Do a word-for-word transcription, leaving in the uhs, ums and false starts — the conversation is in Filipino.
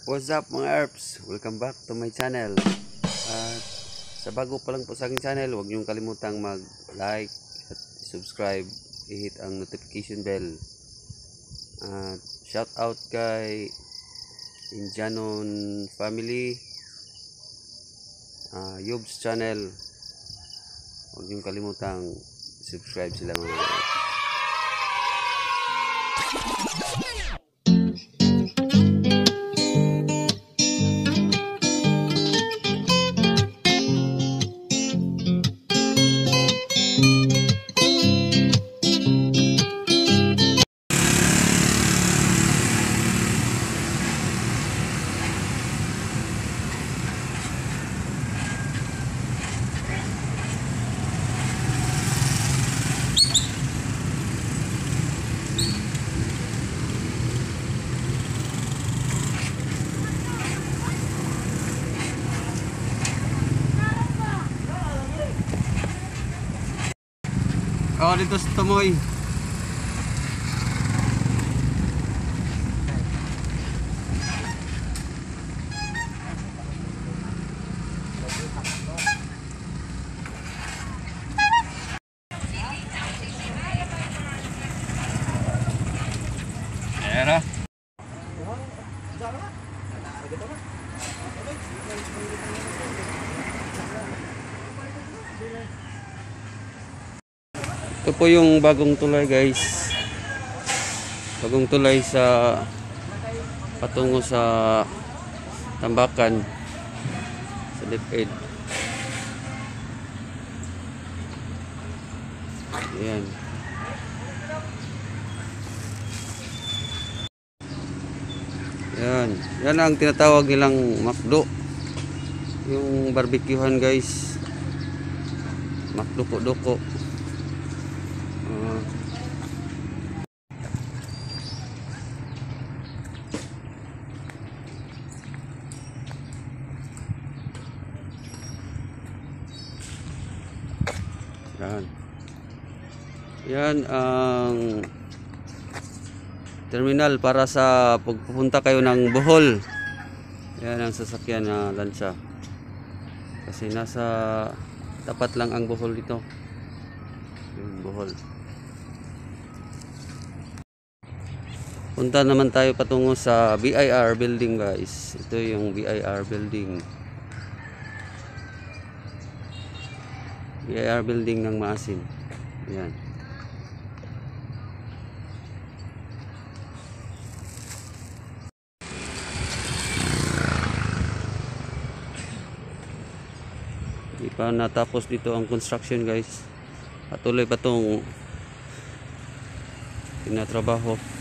What's up mga Earps? Welcome back to my channel. At sa bago pa lang po sa aking channel, huwag niyong kalimutang mag-like at subscribe, i-hit ang notification bell. At shout out kay Indianon family, uh, Yob's channel. Huwag niyong kalimutang subscribe sila mga Earps. Oh, dito sa Tumoy. Era. Ito po yung bagong tulay guys. Bagong tulay sa patungo sa Tambakan sa Leyte. Ayan. Ayan. Yan ang tinatawag nilang makdo. Yung barbecuehan guys. Makdoko-doko. Uh, yan. Yan ang terminal para sa pagpupunta kayo ng Bohol. Yan ang sasakyan na lansa. Kasi nasa tapat lang ang Bohol dito. Yung Bohol. Punta naman tayo patungo sa B I R building guys. Ito yung B I R building. B I R building ng Maasin. Ayan. Hindi pa natapos dito ang construction guys. Patuloy pa itong tinatrabaho.